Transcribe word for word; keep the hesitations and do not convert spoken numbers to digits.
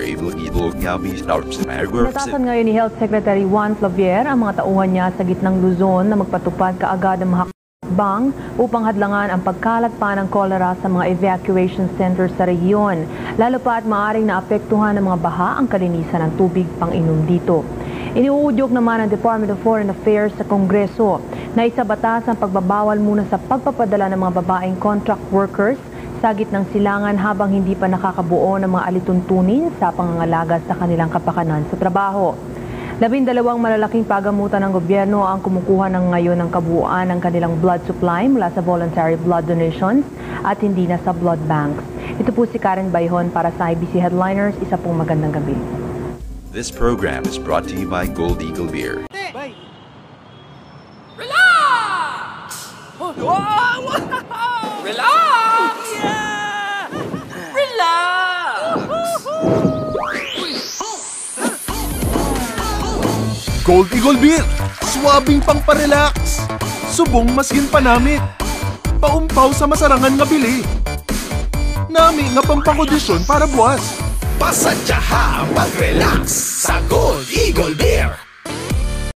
Inatasan ngayon ni Health Secretary Juan Flavier ang mga tauhan niya sa gitnang Luzon na magpatupad kaagad ng hakbang upang hadlangan ang pagkalat pa ng kolera sa mga evacuation centers sa rehiyon. Lalo pa at maaaring naapektuhan ng mga baha ang kalinisan ng tubig pang-inom dito. Iniuudyok naman ng Department of Foreign Affairs sa Kongreso na isabatas ang pagbabawal muna sa pagpapadala ng mga babaeng contract workers sa gitnang silangan habang hindi pa nakakabuo ng mga alituntunin sa pangangalaga sa kanilang kapakanan sa trabaho. Labindalawang malalaking pagamutan ng gobyerno ang kumukuha ng ngayon ng kabuuan ng kanilang blood supply mula sa voluntary blood donations at hindi na sa blood banks. Ito po si Karen Bayhon para sa I B C Headliners. Isa pong magandang gabi. This program is brought to you by Gold Eagle Beer. Bye. Relax! Oh, wow! Relax! Yeah! Relax! Gold Eagle Beer! Swabing pang pa-relax! Subong maskin panamit! Paumpaw sa masarangan nga bili! Nami nga pampakondisyon para buwas! Pasadyaha mag-relax sa Gold Eagle Beer!